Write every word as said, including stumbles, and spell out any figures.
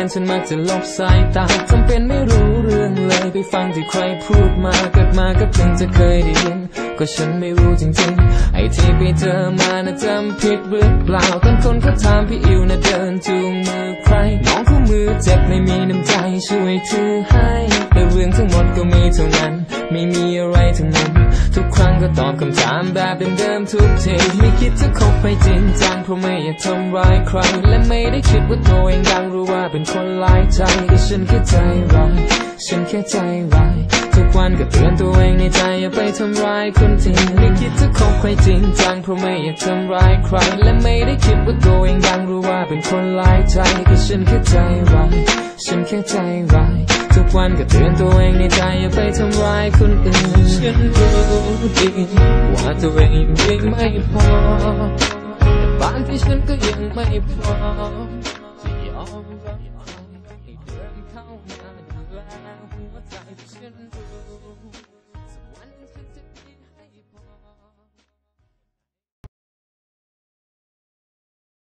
นฉันมักจะลบสายตาจำเป็นไม่รู้เรื่องเลยไปฟังที่ใครพูดมาเกิดมาก็เพิ่งจะเคยได้ยินก็ฉันไม่รู้จริงๆไอ้ที่ไปเจอมาน่ะจำผิดหรือเปล่าตอนคนเขาถามพี่อิวน่ะเดินจูงมือใครน้องคู่มือเจ็บไม่มีน้ำใจช่วยถือให้แต่เรื่องทั้งหมดก็มีเท่านั้นไม่มีอะไรทั้งนั้นทุกครั้งก็ตอบคำถามแบบเดิมๆทุกทีไม่คิดจะคบไปจริงจังเพราะไม่อยากทำร้ายใครและไม่ได้คิดว่าตัวเองดังรู้ว่าเป็นคนหลายใจก็ฉันแค่ใจร้ายฉันแค่ใจร้ายทุกวันก็เตือนตัวเองในใจอย่าไปทำร้ายคนจริงไม่คิดจะคบใครจริงจังเพราะไม่อยากทำร้ายใครและไม่ได้คิดว่าตัวเองดังรู้ว่าเป็นคนหลายใจก็ฉันแค่ใจร้ายฉันแค่ใจร้ายทุกวันก็เตือนตัวเองในใจอย่าไปทำร้ายคนอื่นฉันรู้ดีว่าตัวเองยังไม่พอแต่บางที่ฉันก็ยังไม่พร้อมจะยอมรับใครให้เดินเข้ามาดูแลหัวใจฉันรู้